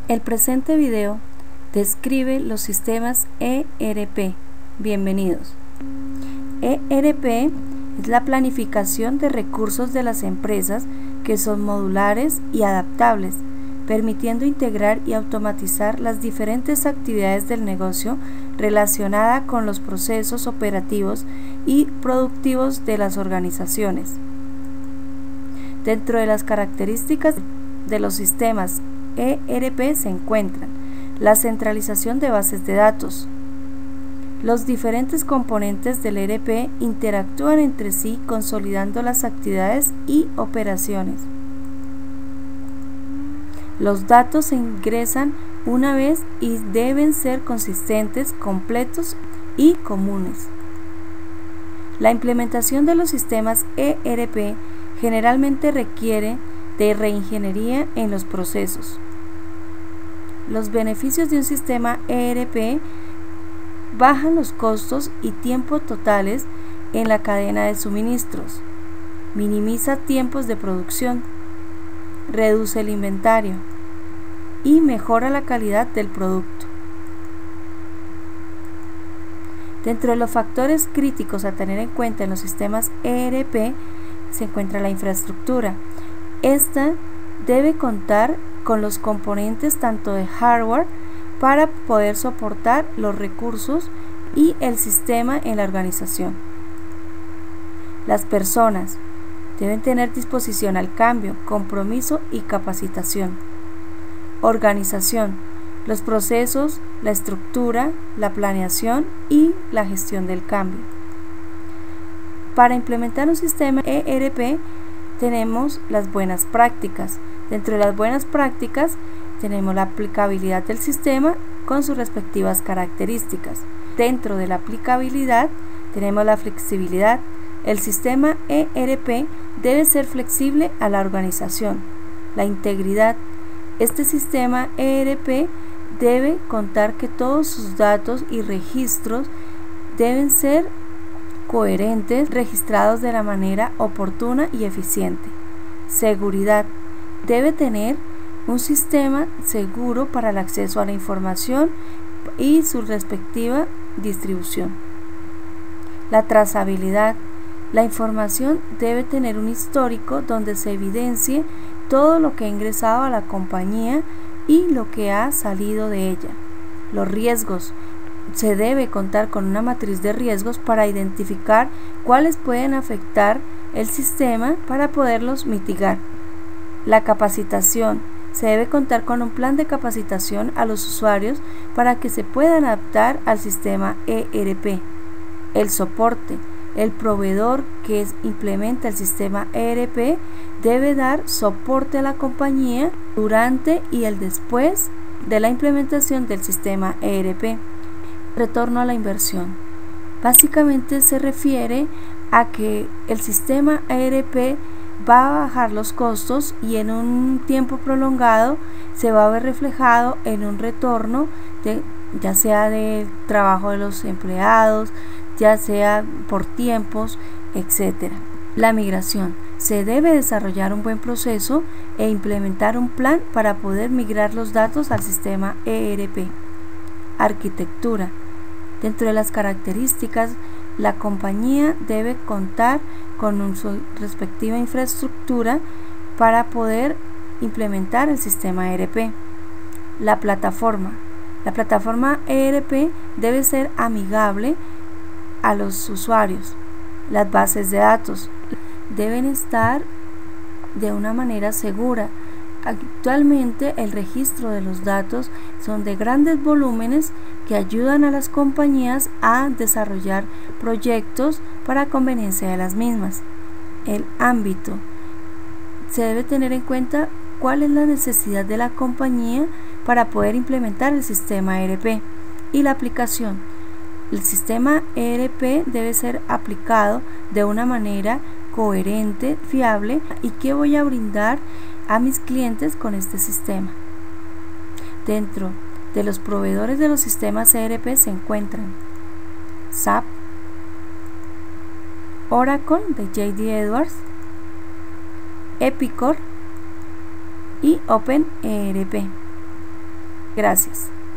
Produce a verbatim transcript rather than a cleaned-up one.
El presente video describe los sistemas E R P. Bienvenidos. E R P es la planificación de recursos de las empresas que son modulares y adaptables, permitiendo integrar y automatizar las diferentes actividades del negocio relacionadas con los procesos operativos y productivos de las organizaciones. Dentro de las características de los sistemas E R P se encuentran la centralización de bases de datos. Los diferentes componentes del E R P interactúan entre sí consolidando las actividades y operaciones. Los datos se ingresan una vez y deben ser consistentes, completos y comunes. La implementación de los sistemas E R P generalmente requiere de reingeniería en los procesos. Los beneficios de un sistema E R P bajan los costos y tiempo totales en la cadena de suministros, minimiza tiempos de producción, reduce el inventario y mejora la calidad del producto. Dentro de los factores críticos a tener en cuenta en los sistemas E R P se encuentra la infraestructura. Esta debe contar con los componentes tanto de hardware para poder soportar los recursos y el sistema en la organización. Las personas deben tener disposición al cambio, compromiso y capacitación. Organización, los procesos, la estructura, la planeación y la gestión del cambio. Para implementar un sistema E R P tenemos las buenas prácticas. Dentro de las buenas prácticas tenemos la aplicabilidad del sistema con sus respectivas características. Dentro de la aplicabilidad tenemos la flexibilidad. El sistema E R P debe ser flexible a la organización. La integridad. Este sistema E R P debe contar que todos sus datos y registros deben ser coherentes, registrados de la manera oportuna y eficiente. Seguridad. Debe tener un sistema seguro para el acceso a la información y su respectiva distribución. La trazabilidad. La información debe tener un histórico donde se evidencie todo lo que ha ingresado a la compañía y lo que ha salido de ella. Los riesgos. Se debe contar con una matriz de riesgos para identificar cuáles pueden afectar el sistema para poderlos mitigar. La capacitación. Se debe contar con un plan de capacitación a los usuarios para que se puedan adaptar al sistema E R P. El soporte. El proveedor que implementa el sistema E R P debe dar soporte a la compañía durante y el después de la implementación del sistema E R P. Retorno a la inversión. Básicamente se refiere a que el sistema E R P va a bajar los costos y en un tiempo prolongado se va a ver reflejado en un retorno de, ya sea del trabajo de los empleados, ya sea por tiempos, etcétera. La migración. Se debe desarrollar un buen proceso e implementar un plan para poder migrar los datos al sistema E R P. Arquitectura. Dentro de las características, la compañía debe contar con su respectiva infraestructura para poder implementar el sistema E R P. La plataforma. La plataforma E R P debe ser amigable a los usuarios. Las bases de datos deben estar de una manera segura. Actualmente el registro de los datos son de grandes volúmenes que ayudan a las compañías a desarrollar proyectos para conveniencia de las mismas. El ámbito. Se debe tener en cuenta cuál es la necesidad de la compañía para poder implementar el sistema E R P. Y la aplicación. El sistema E R P debe ser aplicado de una manera coherente, fiable y que voy a brindar a mis clientes con este sistema. Dentro de los proveedores de los sistemas E R P se encuentran S A P, Oracle de J D Edwards, Epicor y OpenERP. Gracias.